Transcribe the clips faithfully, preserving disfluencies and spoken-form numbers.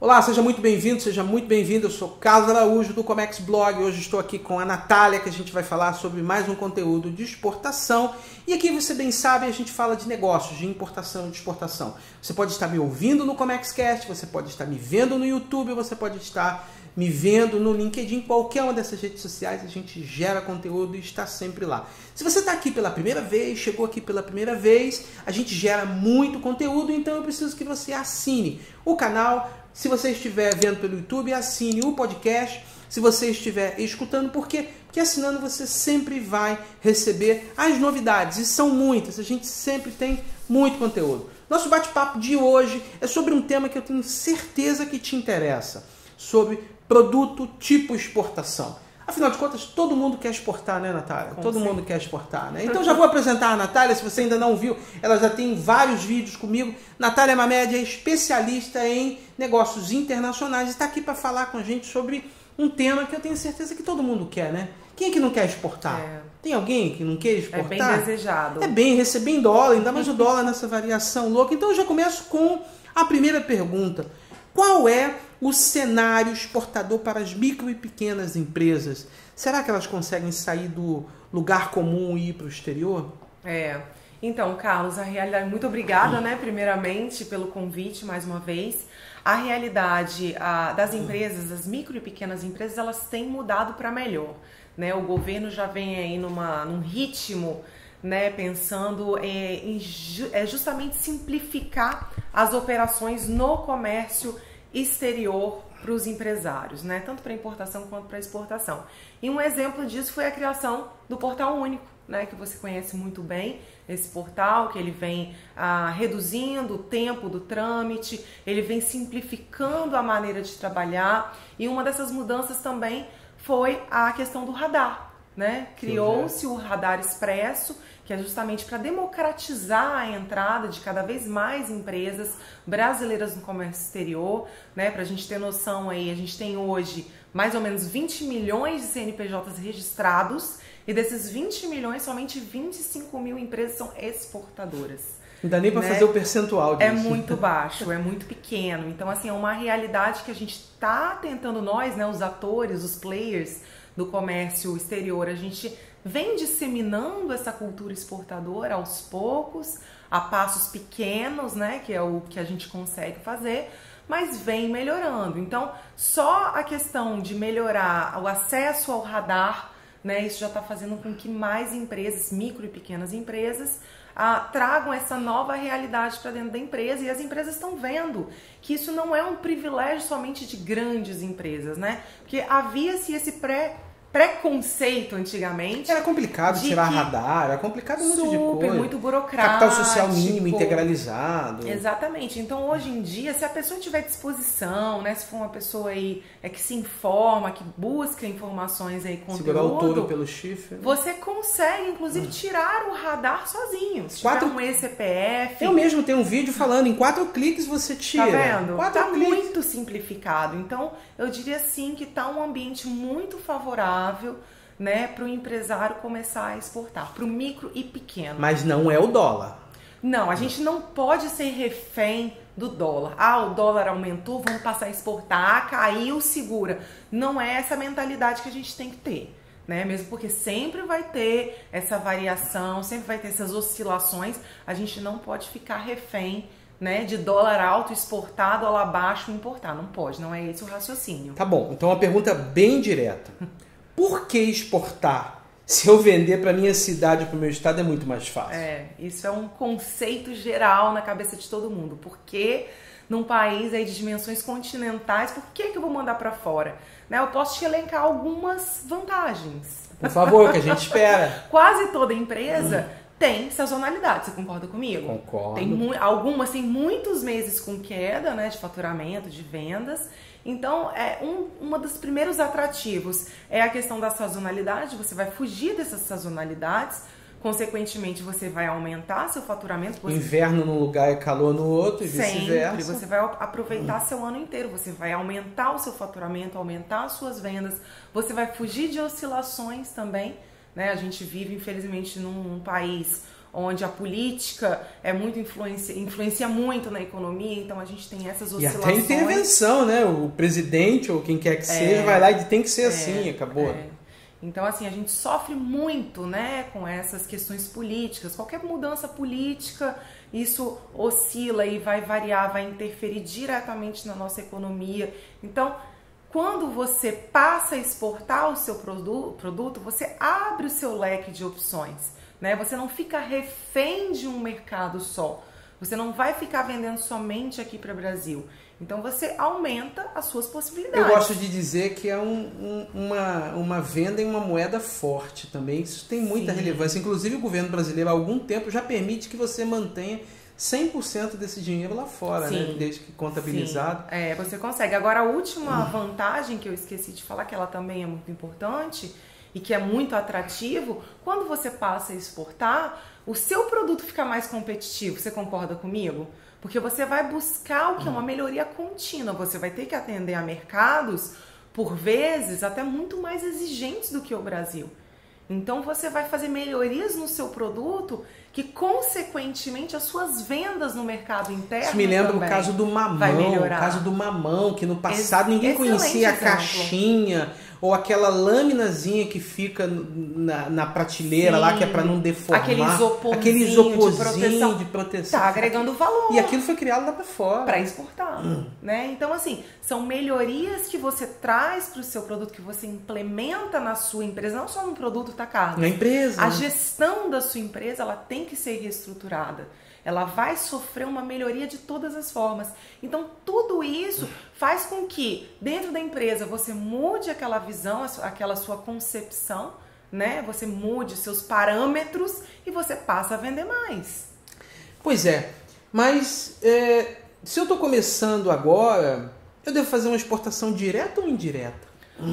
Olá, seja muito bem-vindo, seja muito bem-vindo. Eu sou Carlos Araújo do Comex Blog. Hoje estou aqui com a Natália, que a gente vai falar sobre mais um conteúdo de exportação. E aqui, você bem sabe, a gente fala de negócios, de importação e de exportação. Você pode estar me ouvindo no ComexCast, você pode estar me vendo no YouTube, você pode estar me vendo no LinkedIn, qualquer uma dessas redes sociais. A gente gera conteúdo e está sempre lá. Se você está aqui pela primeira vez, chegou aqui pela primeira vez, a gente gera muito conteúdo, então eu preciso que você assine o canal. Se você estiver vendo pelo YouTube, assine o podcast. Se você estiver escutando, por quê? Porque assinando você sempre vai receber as novidades, e são muitas, a gente sempre tem muito conteúdo. Nosso bate-papo de hoje é sobre um tema que eu tenho certeza que te interessa, sobre produto tipo exportação. Afinal de contas, todo mundo quer exportar, né, Natália? Com todo certeza. mundo quer exportar, né? Então já vou apresentar a Natália, se você ainda não viu, ela já tem vários vídeos comigo. Natália Mamed é especialista em negócios internacionais e está aqui para falar com a gente sobre um tema que eu tenho certeza que todo mundo quer, né? Quem é que não quer exportar? É. Tem alguém que não quer exportar? É bem desejado. É bem, receber em dólar, ainda mais o dólar nessa variação louca. Então eu já começo com a primeira pergunta. Qual é o cenário exportador para as micro e pequenas empresas? Será que elas conseguem sair do lugar comum e ir para o exterior? É. Então, Carlos, a realidade... Muito obrigada, né, primeiramente, pelo convite, mais uma vez. A realidade a, das empresas, das micro e pequenas empresas, elas têm mudado para melhor, né? O governo já vem aí numa, num ritmo, né, pensando é, em ju, é, justamente simplificar as operações no comércio exterior para os empresários, né? Tanto para importação quanto para exportação. E um exemplo disso foi a criação do Portal Único, né? Que você conhece muito bem, esse portal, que ele vem ah, reduzindo o tempo do trâmite, ele vem simplificando a maneira de trabalhar, e uma dessas mudanças também foi a questão do radar, né? Criou-se o Radar Expresso, que é justamente para democratizar a entrada de cada vez mais empresas brasileiras no comércio exterior, né? Para a gente ter noção aí, a gente tem hoje mais ou menos vinte milhões de C N P Js registrados, e desses vinte milhões, somente vinte e cinco mil empresas são exportadoras. Não dá nem para né? fazer o percentual disso. É muito baixo, é muito pequeno. Então, assim, é uma realidade que a gente está tentando, nós, né, os atores, os players do comércio exterior, a gente vem disseminando essa cultura exportadora aos poucos, a passos pequenos, né, que é o que a gente consegue fazer, mas vem melhorando. Então, só a questão de melhorar o acesso ao radar, né, isso já está fazendo com que mais empresas, micro e pequenas empresas, ah, tragam essa nova realidade para dentro da empresa, e as empresas estão vendo que isso não é um privilégio somente de grandes empresas, né? Porque havia-se esse pré preconceito antigamente. Era complicado tirar que... radar, era complicado um monte de coisa. Super, muito burocrático. Capital social mínimo integralizado. Exatamente. Então, hoje em dia, se a pessoa tiver disposição, né, se for uma pessoa aí é, que se informa, que busca informações aí, conteúdo, segurar o touro pelo chifre, né? Você consegue, inclusive, hum. tirar o radar sozinho. Se quatro... tiver um E C P F... Eu mesmo tenho um vídeo falando, em quatro cliques você tira. Tá vendo? Quatro tá cliques. Muito simplificado. Então, eu diria sim que tá um ambiente muito favorável, né, para o empresário começar a exportar, para o micro e pequeno. Mas não é o dólar. Não, a gente não pode ser refém do dólar. Ah, o dólar aumentou, vamos passar a exportar. Ah, caiu, segura. Não é essa mentalidade que a gente tem que ter, né? Mesmo porque sempre vai ter essa variação, sempre vai ter essas oscilações. A gente não pode ficar refém, né, de dólar alto exportar, dólar baixo importar. Não pode, não é esse o raciocínio. Tá bom, então uma pergunta bem direta. Por que exportar? Se eu vender para minha cidade ou para o meu estado é muito mais fácil. É, isso é um conceito geral na cabeça de todo mundo. Por que num país aí de dimensões continentais, por que que eu vou mandar para fora? Né, eu posso te elencar algumas vantagens. Por favor, que a gente espera. Quase toda empresa hum. tem sazonalidade, você concorda comigo? Concordo. Tem algumas tem muitos meses com queda, né, de faturamento, de vendas. Então, é um uma dos primeiros atrativos é a questão da sazonalidade. Você vai fugir dessas sazonalidades, consequentemente você vai aumentar seu faturamento. Você... Inverno num lugar e calor no outro, e vice-versa. Sempre, você vai aproveitar hum. seu ano inteiro, você vai aumentar o seu faturamento, aumentar as suas vendas, você vai fugir de oscilações também, né? A gente vive, infelizmente, num, num país onde a política é muito influencia, influencia muito na economia, então a gente tem essas oscilações. E até intervenção, né? O presidente ou quem quer que seja é, vai lá e tem que ser é, assim, acabou. É. Então, assim, a gente sofre muito, né, com essas questões políticas. Qualquer mudança política, isso oscila e vai variar, vai interferir diretamente na nossa economia. Então, quando você passa a exportar o seu produto, você abre o seu leque de opções, né? Você não fica refém de um mercado só. Você não vai ficar vendendo somente aqui para o Brasil. Então você aumenta as suas possibilidades. Eu gosto de dizer que é um, um, uma, uma venda em uma moeda forte também. Isso tem muita Sim. relevância. Inclusive o governo brasileiro há algum tempo já permite que você mantenha cem por cento desse dinheiro lá fora, Sim. né? Desde que contabilizado. Sim. É, você consegue. Agora a última hum. vantagem que eu esqueci de falar, que ela também é muito importante e que é muito atrativo, quando você passa a exportar, o seu produto fica mais competitivo. Você concorda comigo? Porque você vai buscar o que é uma melhoria contínua. Você vai ter que atender a mercados, por vezes, até muito mais exigentes do que o Brasil. Então você vai fazer melhorias no seu produto que, consequentemente, as suas vendas no mercado interno Isso me lembra o caso do mamão, o caso do mamão, que no passado Ex ninguém conhecia a exemplo. caixinha ou aquela lâminazinha que fica na, na prateleira Sim. lá, que é para não deformar. Aquele isoporzinho, aquele isoporzinho de proteção. de proteção. Tá agregando valor. E aquilo foi criado lá para fora. Para exportar. Hum. Né? Então, assim, são melhorias que você traz para o seu produto, que você implementa na sua empresa, não só no produto, tá, Carlos? Na empresa. A né? gestão da sua empresa, ela tem que ser reestruturada. Ela vai sofrer uma melhoria de todas as formas. Então, tudo isso faz com que, dentro da empresa, você mude aquela visão, aquela sua concepção, né? Você mude seus parâmetros e você passa a vender mais. Pois é, mas é, se eu estou começando agora, eu devo fazer uma exportação direta ou indireta?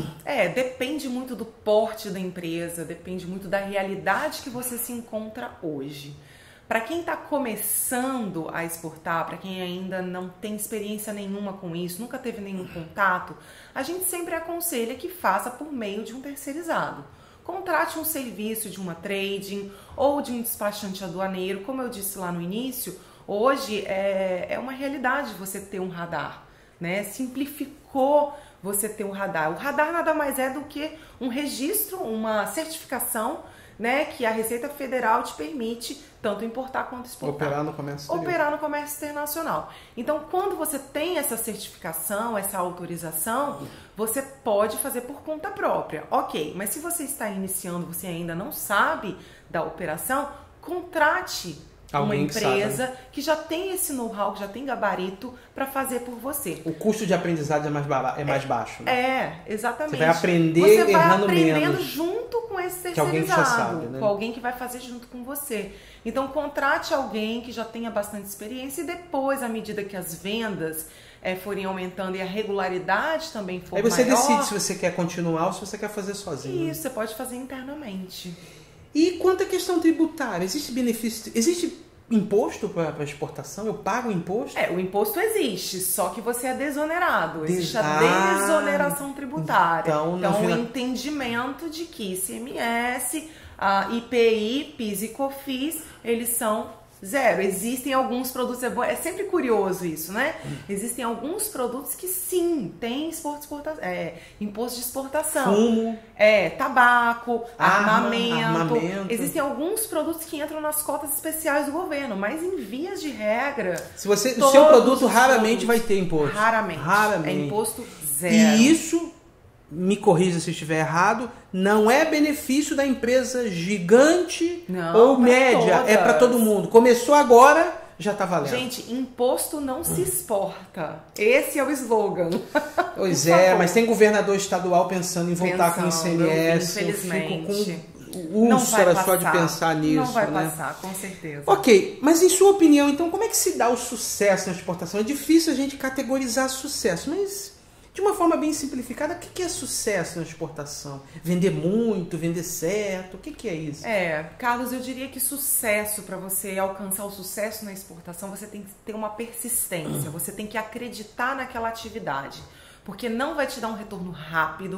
É, depende muito do porte da empresa, depende muito da realidade que você se encontra hoje. Para quem está começando a exportar, para quem ainda não tem experiência nenhuma com isso, nunca teve nenhum contato, a gente sempre aconselha que faça por meio de um terceirizado. Contrate um serviço de uma trading ou de um despachante aduaneiro. Como eu disse lá no início, hoje é, é uma realidade você ter um radar, né? Simplificou você ter um radar. O radar nada mais é do que um registro, uma certificação, né, que a Receita Federal te permite tanto importar quanto exportar. Operar no comércio exterior. Operar no comércio internacional. Então, quando você tem essa certificação, essa autorização, você pode fazer por conta própria. Ok, mas se você está iniciando, você ainda não sabe da operação, contrate Alguém uma empresa que, sabe, né? que já tem esse know-how, que já tem gabarito para fazer por você. O custo de aprendizado é mais, é mais é, baixo. Né? É, exatamente. Você vai aprender você vai errando aprendendo menos. junto com esse terceirizado, que alguém que já sabe, né? com alguém que vai fazer junto com você. Então, contrate alguém que já tenha bastante experiência e depois, à medida que as vendas é, forem aumentando e a regularidade também for maior... Aí você maior, decide se você quer continuar ou se você quer fazer sozinho. Isso, você pode fazer internamente. E quanto à questão tributária, existe benefício, existe imposto para exportação? Eu pago imposto? É, o imposto existe, só que você é desonerado. Des... Existe a ah, desoneração tributária. Então, então o final... entendimento de que I C M S, a I P I, PIS e COFINS, eles são zero. Existem alguns produtos, é, bom, é sempre curioso isso, né? Existem alguns produtos que sim, tem exporto, exportação, é, imposto de exportação. Fumo. É, tabaco, Arma, armamento. armamento. Existem alguns produtos que entram nas cotas especiais do governo, mas em vias de regra... Se você, o seu produto raramente vai ter imposto. Raramente. Raramente. É imposto zero. E isso, me corrija se eu estiver errado, não é benefício da empresa gigante não, ou média, todas. É para todo mundo. Começou agora, já está valendo. Gente, imposto não se exporta. Esse é o slogan. Pois é, mas tem governador estadual pensando em voltar pensando, com o I C M S. Infelizmente. Eu fico com úlcera só de pensar nisso. Não vai né? passar, com certeza. Ok, mas em sua opinião, então, como é que se dá o sucesso na exportação? É difícil a gente categorizar sucesso, mas... De uma forma bem simplificada, o que é sucesso na exportação? Vender muito, vender certo? O que é isso? É, Carlos, eu diria que sucesso, para você alcançar o sucesso na exportação, você tem que ter uma persistência, você tem que acreditar naquela atividade, porque não vai te dar um retorno rápido,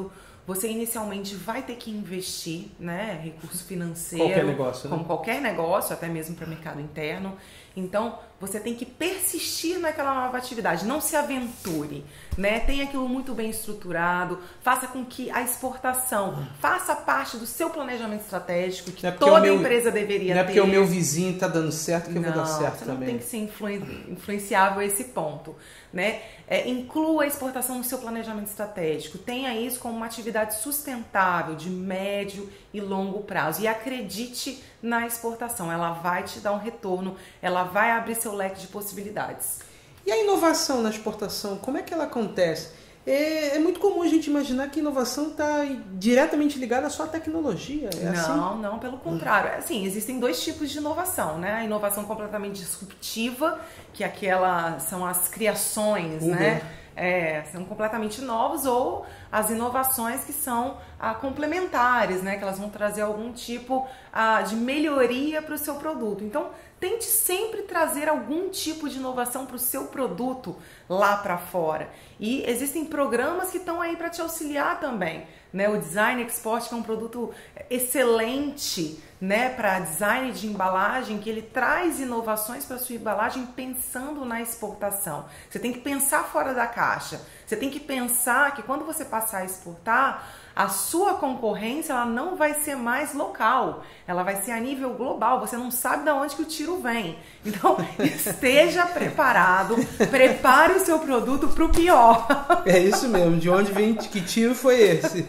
você inicialmente vai ter que investir, né, recurso financeiro, qualquer negócio, né? como qualquer negócio, até mesmo para o mercado interno. Então, você tem que persistir naquela nova atividade, não se aventure, né? Tenha aquilo muito bem estruturado, faça com que a exportação faça parte do seu planejamento estratégico, que toda meu, empresa deveria ter. Não é porque ter. O meu vizinho está dando certo que eu não, vou dar certo você também. Não tem que ser influen- influenciável a esse ponto, né? É, inclua a exportação no seu planejamento estratégico, tenha isso como uma atividade sustentável, de médio e longo prazo, e acredite na exportação, ela vai te dar um retorno, ela vai abrir seu leque de possibilidades. E a inovação na exportação, como é que ela acontece? É, é muito comum a gente imaginar que a inovação está diretamente ligada só à tecnologia. É não, assim? não, pelo contrário. Assim, existem dois tipos de inovação, né? A inovação completamente disruptiva, que aquela são as criações, Uber. né? É, são completamente novos, ou as inovações que são ah, complementares, né? Que elas vão trazer algum tipo ah, de melhoria para o seu produto. Então, tente sempre trazer algum tipo de inovação para o seu produto lá para fora. E existem programas que estão aí para te auxiliar também, né? O Design Export, que é um produto excelente, né, para design de embalagem, que ele traz inovações para sua embalagem pensando na exportação. Você tem que pensar fora da caixa. Você tem que pensar que quando você passar a exportar, a sua concorrência ela não vai ser mais local, ela vai ser a nível global. Você não sabe de onde que o tiro vem. Então, esteja preparado, prepare o seu produto para o pior. É isso mesmo, de onde vem, que tiro foi esse?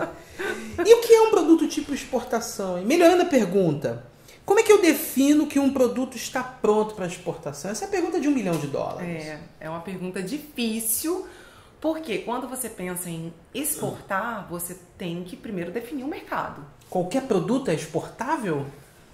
E o que é um produto tipo exportação? E melhorando a pergunta, como é que eu defino que um produto está pronto para exportação? Essa é a pergunta de um milhão de dólares. É, é uma pergunta difícil, porque quando você pensa em exportar, você tem que primeiro definir o mercado. Qualquer produto é exportável?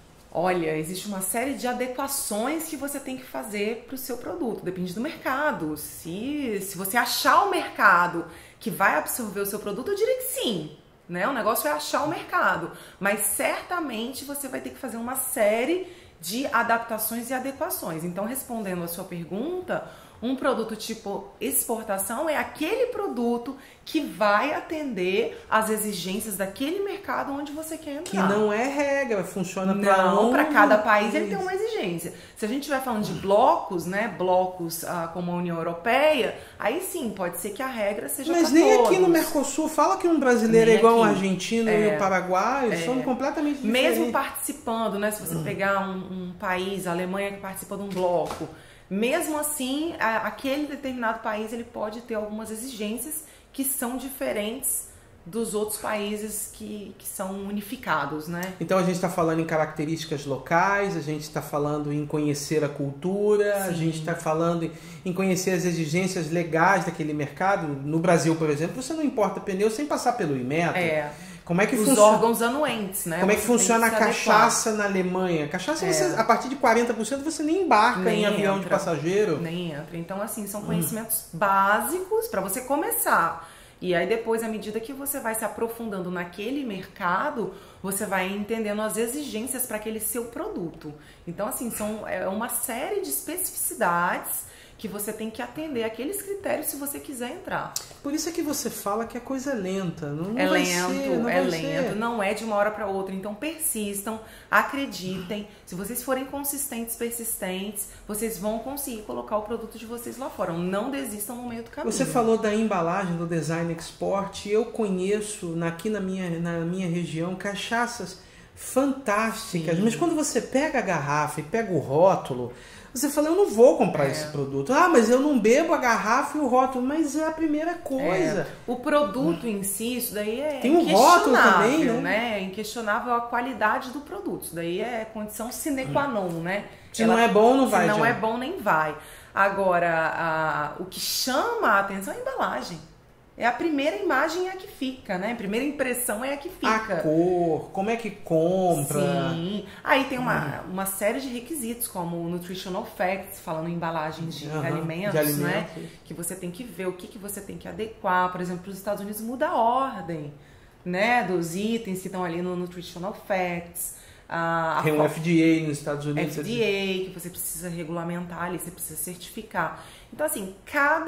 Olha, existe uma série de adequações que você tem que fazer para o seu produto, depende do mercado. Se, se você achar o mercado que vai absorver o seu produto, eu diria que sim. Né? O negócio é achar o mercado, mas certamente você vai ter que fazer uma série de adaptações e adequações. Então, respondendo a sua pergunta, um produto tipo exportação é aquele produto que vai atender às exigências daquele mercado onde você quer entrar. Que não é regra, funciona para Não, um... para cada país ele tem uma exigência. Se a gente estiver falando de blocos, né, blocos ah, como a União Europeia, aí sim, pode ser que a regra seja para Mas todos. nem aqui no Mercosul, fala que um brasileiro Nem é igual aqui. um argentino É, e um paraguaio, é. são completamente diferentes. Mesmo participando, né, se você pegar um, um país, a Alemanha que participa de um bloco, mesmo assim, a, aquele determinado país ele pode ter algumas exigências que são diferentes dos outros países que, que são unificados, né? Então a gente está falando em características locais, a gente está falando em conhecer a cultura, Sim. a gente está falando em conhecer as exigências legais daquele mercado. No Brasil, por exemplo, você não importa pneu sem passar pelo Inmetro. É. Como é que Os funciona? órgãos anuentes, né? Como é que Você funciona tem a que se adequar. cachaça na Alemanha? A cachaça, É. você, a partir de quarenta por cento você nem embarca Nem em avião entra. de passageiro. Nem entra. Então, assim, são conhecimentos básicos para você começar. E aí depois, à medida que você vai se aprofundando naquele mercado, você vai entendendo as exigências para aquele seu produto. Então, assim, são é uma série de especificidades que você tem que atender aqueles critérios se você quiser entrar. Por isso é que você fala que a coisa é lenta. Não, não É vai lento, ser, não é vai lento, ser. não é de uma hora para outra. Então persistam, acreditem. Se vocês forem consistentes, persistentes, vocês vão conseguir colocar o produto de vocês lá fora. Não desistam no meio do caminho. Você falou da embalagem, do design export. Eu conheço aqui na minha, na minha região cachaças fantásticas. Sim. Mas quando você pega a garrafa e pega o rótulo, você fala, eu não vou comprar É. esse produto. Ah, mas eu não bebo a garrafa e o rótulo. Mas é a primeira coisa. É. O produto em si, isso daí é Tem um rótulo também, inquestionável, né? É inquestionável a qualidade do produto. Isso daí é condição sine qua non, né? Se não é bom, não vai, Se não já. é bom, nem vai. Agora, a, o que chama a atenção é a embalagem. É a primeira imagem é a que fica, né? A primeira impressão é a que A fica. cor, como é que compra. Sim. Aí tem uma, uma série de requisitos, como o Nutritional Facts, falando em embalagens de, Aham, alimentos, de alimentos, né? isso. Que você tem que ver o que, que você tem que adequar. Por exemplo, nos Estados Unidos muda a ordem, né? Dos itens que estão ali no Nutritional Facts. A, a Tem um fo- F D A nos Estados Unidos. F D A, que você precisa regulamentar ali, você precisa certificar. Então, assim, cada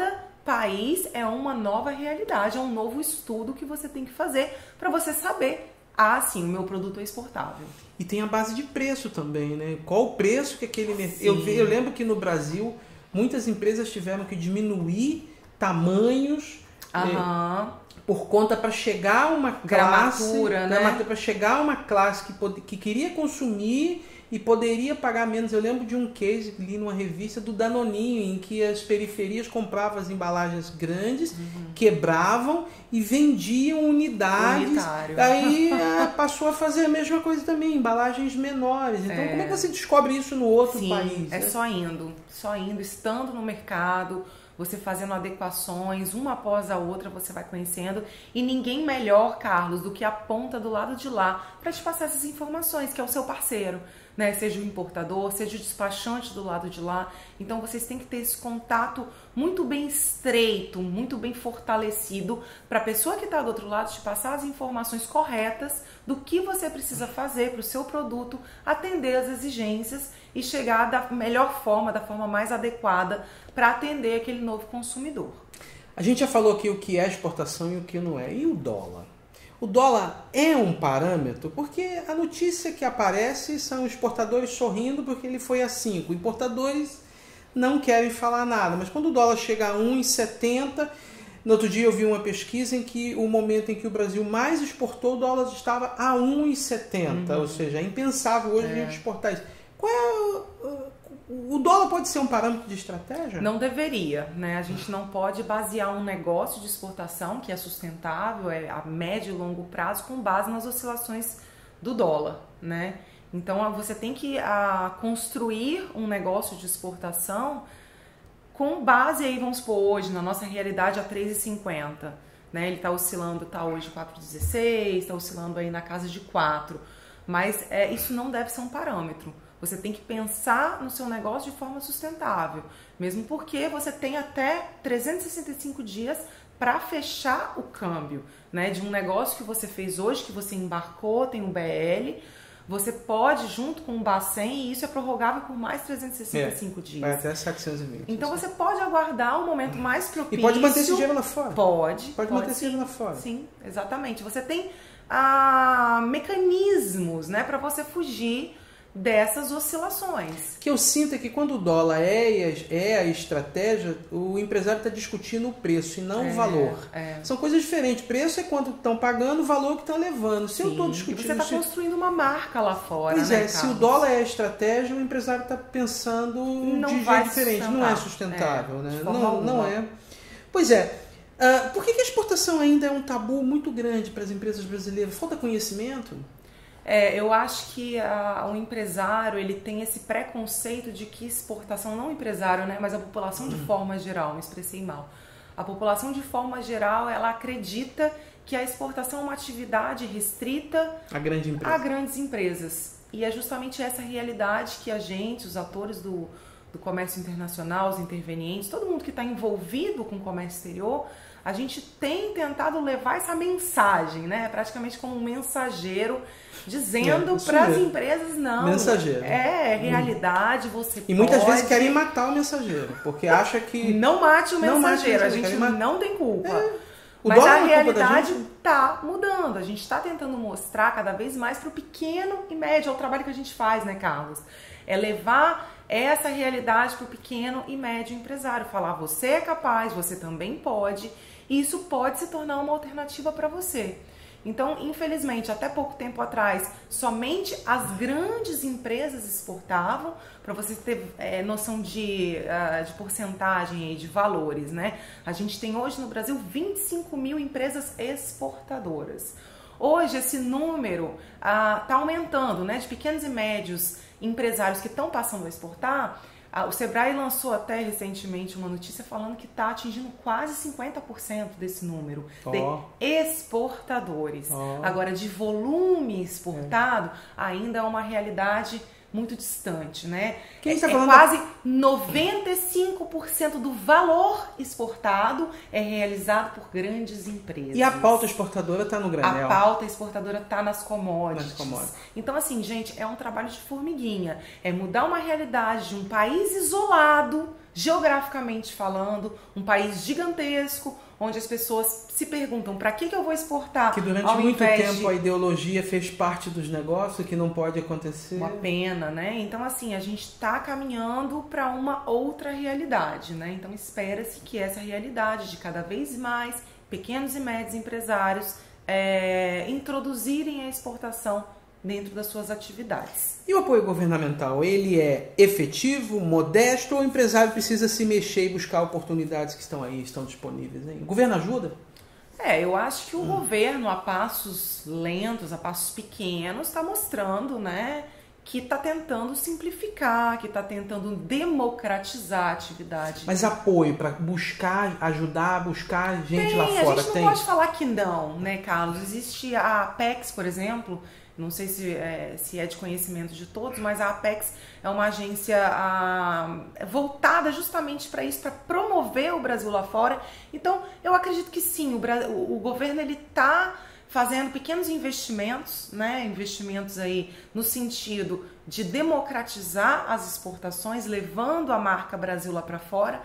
país é uma nova realidade, é um novo estudo que você tem que fazer para você saber, ah, sim, o meu produto é exportável. E tem a base de preço também, né? Qual o preço que aquele mercado... Eu, eu lembro que no Brasil, muitas empresas tiveram que diminuir tamanhos Aham. eh, por conta para chegar a uma classe... Gramatura, né? Para chegar a uma classe que, pod... que queria consumir e poderia pagar menos. Eu lembro de um case que li numa revista do Danoninho, em que as periferias compravam as embalagens grandes, uhum. quebravam e vendiam unidades. Unitário. Aí passou a fazer a mesma coisa também, embalagens menores. Então, é. como é que você descobre isso no outro Sim, país? É né? só indo, só indo, estando no mercado, você fazendo adequações, uma após a outra você vai conhecendo. E ninguém melhor, Carlos, do que a ponta do lado de lá para te passar essas informações, que é o seu parceiro. Né? Seja o importador, seja o despachante do lado de lá. Então vocês têm que ter esse contato muito bem estreito, muito bem fortalecido, para a pessoa que está do outro lado te passar as informações corretas do que você precisa fazer para o seu produto atender as exigências e chegar da melhor forma, da forma mais adequada para atender aquele novo consumidor. A gente já falou aqui o que é exportação e o que não é. E o dólar? O dólar é um parâmetro porque a notícia que aparece são exportadores sorrindo porque ele foi a cinco. Importadores não querem falar nada. Mas quando o dólar chega a um vírgula setenta, no outro dia eu vi uma pesquisa em que o momento em que o Brasil mais exportou, o dólar estava a um vírgula setenta. Uhum. Ou seja, é impensável hoje é. a gente exportar isso. Qual é o... O dólar pode ser um parâmetro de estratégia? Não deveria, né? A gente não pode basear um negócio de exportação que é sustentável, é a médio e longo prazo, com base nas oscilações do dólar, né? Então você tem que a, construir um negócio de exportação com base aí, vamos supor, hoje, na nossa realidade, a três reais e cinquenta centavos. Né? Ele está oscilando, está hoje quatro reais e dezesseis centavos, está oscilando aí na casa de quatro. Mas é, isso não deve ser um parâmetro. Você tem que pensar no seu negócio de forma sustentável, mesmo porque você tem até trezentos e sessenta e cinco dias para fechar o câmbio, né? De um negócio que você fez hoje, que você embarcou, tem um B L, você pode, junto com o Bacen, e isso é prorrogável por mais trezentos e sessenta e cinco é, dias. Vai até setecentos e vinte. Então você pode aguardar um momento mais propício. E pode manter esse dinheiro lá fora. Pode. Pode, pode manter esse dinheiro lá fora. Sim, exatamente. Você tem ah, mecanismos, né, para você fugir dessas oscilações. O que eu sinto é que quando o dólar é, é a estratégia, o empresário está discutindo o preço e não é, o valor. É. São coisas diferentes. Preço é quanto estão pagando, o valor que estão levando. Se Sim. eu estou discutindo... E você está se... construindo uma marca lá fora, Pois né, é, Carlos? se o dólar é a estratégia, o empresário está pensando não de vai jeito diferente. Não é sustentável, é, né? Não, não, não é. Pois é. Uh, por que, que a exportação ainda é um tabu muito grande para as empresas brasileiras? Falta conhecimento? É, eu acho que a, o empresário ele tem esse preconceito de que exportação, não o empresário, né, mas a população de forma geral, me expressei mal. A população de forma geral, ela acredita que a exportação é uma atividade restrita a, grande empresa. a grandes empresas. E é justamente essa realidade que a gente, os atores do, do comércio internacional, os intervenientes, todo mundo que está envolvido com o comércio exterior, a gente tem tentado levar essa mensagem, né? Praticamente como um mensageiro, dizendo é, para as empresas, não. Mensageiro. É, é realidade, você E muitas pode... vezes querem matar o mensageiro, porque acha que... Não mate o mensageiro, mate o mensageiro a gente mat... não tem culpa. É. Mas a realidade está mudando. A gente está tentando mostrar cada vez mais para o pequeno e médio, é o trabalho que a gente faz, né, Carlos? É levar essa realidade para o pequeno e médio empresário. Falar, você é capaz, você também pode, e isso pode se tornar uma alternativa para você. Então, infelizmente, até pouco tempo atrás, somente as grandes empresas exportavam, para você ter é, noção de, uh, de porcentagem e de valores, né? A gente tem hoje no Brasil vinte e cinco mil empresas exportadoras. Hoje esse número está uh, aumentando, né? De pequenos e médios empresários que estão passando a exportar. O Sebrae lançou até recentemente uma notícia falando que está atingindo quase cinquenta por cento desse número oh. de exportadores. Oh. Agora, de volume exportado, é. ainda é uma realidade muito distante, né? Quem está é falando quase da... noventa e cinco por cento do valor exportado é realizado por grandes empresas. E a pauta exportadora está no granel. A pauta exportadora está nas commodities. nas commodities. Então, assim, gente, é um trabalho de formiguinha. É mudar uma realidade de um país isolado, geograficamente falando, um país gigantesco, onde as pessoas se perguntam para que, que eu vou exportar. Que durante ao muito tempo de... a ideologia fez parte dos negócios, que não pode acontecer. Uma pena, né? Então, assim, a gente está caminhando para uma outra realidade, né? Então, espera-se que essa realidade de cada vez mais pequenos e médios empresários é, introduzirem a exportação dentro das suas atividades. E o apoio governamental, ele é efetivo, modesto, ou o empresário precisa se mexer e buscar oportunidades que estão aí, estão disponíveis? Hein? O governo ajuda? É, eu acho que o hum. governo, a passos lentos, a passos pequenos, está mostrando, né, que está tentando simplificar, que está tentando democratizar a atividade. Mas apoio para buscar, ajudar, buscar gente tem, lá fora, tem? A gente não tem. Pode falar que não, né, Carlos? Existe a Apex, por exemplo, não sei se é, se é de conhecimento de todos, mas a Apex é uma agência a, voltada justamente para isso, para promover o Brasil lá fora. Então, eu acredito que sim, o, o, o governo ele está fazendo pequenos investimentos, né, investimentos aí no sentido de democratizar as exportações, levando a marca Brasil lá para fora.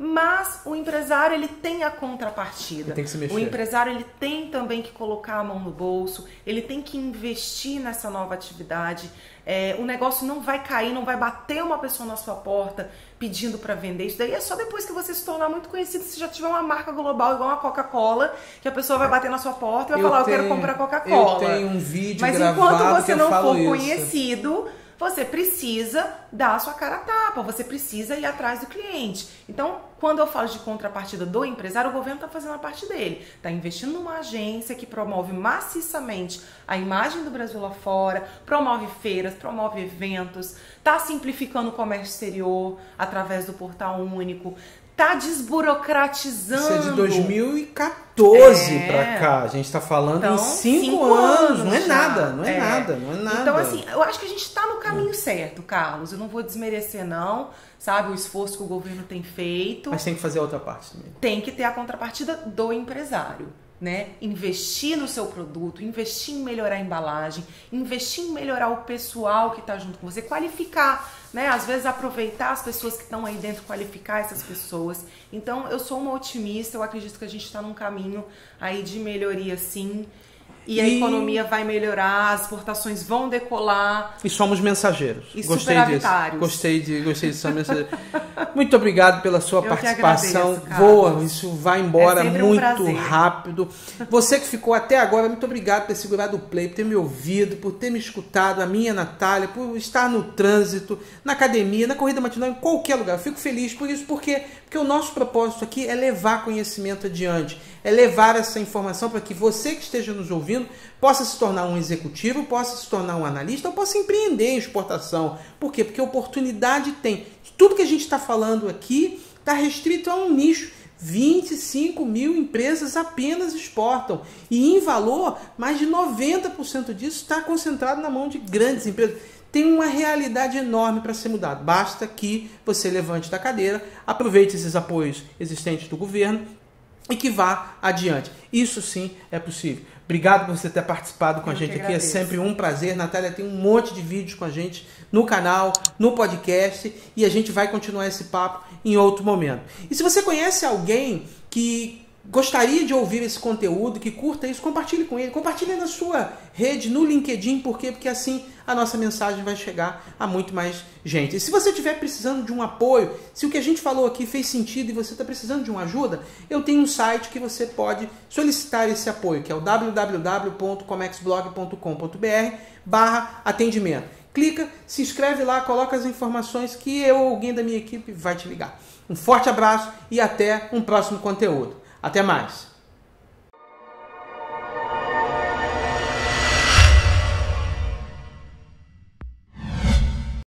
Mas o empresário ele tem a contrapartida. Tem que se mexer. O empresário ele tem também que colocar a mão no bolso, ele tem que investir nessa nova atividade. É, o negócio não vai cair, não vai bater uma pessoa na sua porta pedindo para vender. Isso daí é só depois que você se tornar muito conhecido, se já tiver uma marca global igual a Coca-Cola, que a pessoa vai bater na sua porta e vai eu falar, tenho, eu quero comprar Coca-Cola. Eu tenho um vídeo Mas gravado enquanto você que não eu falo for isso. conhecido, você precisa dar a sua cara a tapa, você precisa ir atrás do cliente. Então, quando eu falo de contrapartida do empresário, o governo está fazendo a parte dele. Está investindo numa agência que promove maciçamente a imagem do Brasil lá fora, promove feiras, promove eventos, está simplificando o comércio exterior através do portal único, está desburocratizando. Isso é de dois mil e quatorze é. para cá. A gente está falando então, em cinco, cinco anos. anos. Não é já. nada, não é, é nada, não é nada. Então, assim, eu acho que a gente está no caminho certo, Carlos. Eu não vou desmerecer, não, sabe, o esforço que o governo tem feito. Mas tem que fazer a outra parte também. Tem que ter a contrapartida do empresário. Né? Investir no seu produto, investir em melhorar a embalagem, investir em melhorar o pessoal que está junto com você, qualificar, né? Às vezes aproveitar as pessoas que estão aí dentro, qualificar essas pessoas. Então eu sou uma otimista, eu acredito que a gente está num caminho aí de melhoria sim. E a e... economia vai melhorar, as exportações vão decolar. E somos mensageiros. E gostei disso. Gostei de, gostei de ser mensageiros. Muito obrigado pela sua Eu participação. agradeço, Voa, isso vai embora é muito um rápido. Você que ficou até agora, muito obrigado por ter segurado o play, por ter me ouvido, por ter me escutado, a minha Natália, por estar no trânsito, na academia, na corrida matinal, em qualquer lugar. Eu fico feliz por isso, porque, porque o nosso propósito aqui é levar conhecimento adiante, é levar essa informação para que você que esteja nos ouvindo possa se tornar um executivo, possa se tornar um analista, ou possa empreender em exportação. Por quê? Porque oportunidade tem. Tudo que a gente está falando aqui está restrito a um nicho. vinte e cinco mil empresas apenas exportam. E em valor, mais de noventa por cento disso está concentrado na mão de grandes empresas. Tem uma realidade enorme para ser mudada. Basta que você levante da cadeira, aproveite esses apoios existentes do governo e que vá adiante. Isso sim é possível. Obrigado por você ter participado com Eu a gente que aqui. agradeço. É sempre um prazer. Natália tem um monte de vídeos com a gente no canal, no podcast, e a gente vai continuar esse papo em outro momento. E se você conhece alguém que gostaria de ouvir esse conteúdo, que curta isso, compartilhe com ele. Compartilhe na sua rede, no LinkedIn. Por quê? Porque assim a nossa mensagem vai chegar a muito mais gente. E se você estiver precisando de um apoio, se o que a gente falou aqui fez sentido e você está precisando de uma ajuda, eu tenho um site que você pode solicitar esse apoio, que é o w w w ponto comexblog ponto com ponto b r barra atendimento. Clica, se inscreve lá, coloca as informações que eu ou alguém da minha equipe vai te ligar. Um forte abraço e até um próximo conteúdo. Até mais!